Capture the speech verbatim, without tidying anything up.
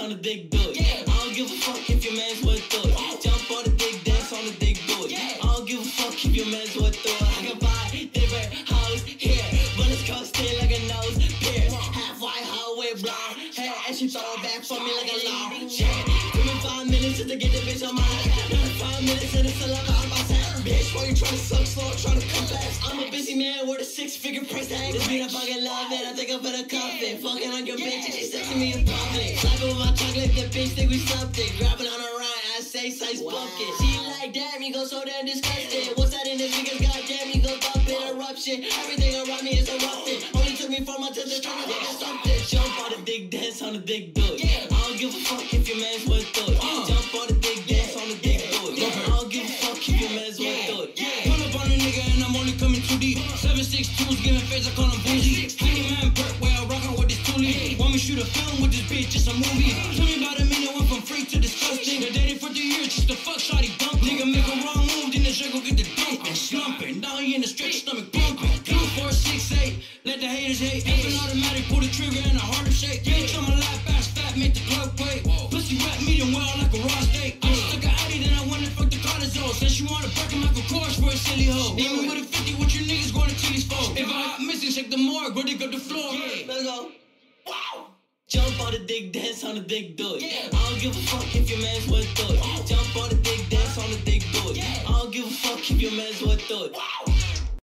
on the dick, do it. I don't give a fuck if your man's what do it. Jump on the dick, dance on the dick, do it. I don't give a fuck if your man's what do it. I can buy different hoes here, but it's coasting like a nose pierce. Half white hoe with blonde hair, and she throw it back for me like a long chair. Give me five minutes just to get the bitch on my lap. Another five minutes and it's a lot of my time. Bitch, why you tryna suck slow, tryna come fast? I'm a busy man with a six-figure price tag. This beat I fucking love it, I think I'm better cuff it. Fucking on your bitch and she sexing me in public. Slapping with my chocolate, the bitch think we something. Grabbing on her right, I say size pumpkin. She like, damn, you go so damn disgusting. What's that in this niggas, goddamn, you go bump it, eruption. Everything around me is erupting. Only took me four months to just tryna get something. Jump on the dick, dance on the dick, do it. I don't give a fuck if your man's what do it. Jump on the dick, dance on the dick, do it. I don't give a fuck if your man's what do it. Pull up on a nigga and I'm only coming too deep. Seven six twos giving face, I call him bougie. Tiny man Burt, where I rockin' with this toolie. Want me shoot a film with this bitch, it's a movie. Tell me about a minute, went from freak to disgusting. They dated for three years, just the fuck shawty dumped. Nigga make a wrong move, then the shit go get the dumping. Slumping, now he in the stretch, stomach pumping. Two, four, six, eight, let the haters hate. Effing automatic, pull the trigger and a harder shake. Bitch on my lap, ass fat, make the club quake. Pussy wet, medium well like a raw steak. I just took a Addy, then I went and fucked the cortisone. Said she wanna break him like a course for a silly hoe. Even with a fifty, what your niggas going to Chili's for? If I hop missing, shake the morgue, go dig up the floor. Let's go. Wow. Jump on the dick, dance on the dick, do it. I don't give a fuck if your man's what do it. Jump on the dick, dance on the dick, do it. I don't give a fuck if your man's what do it.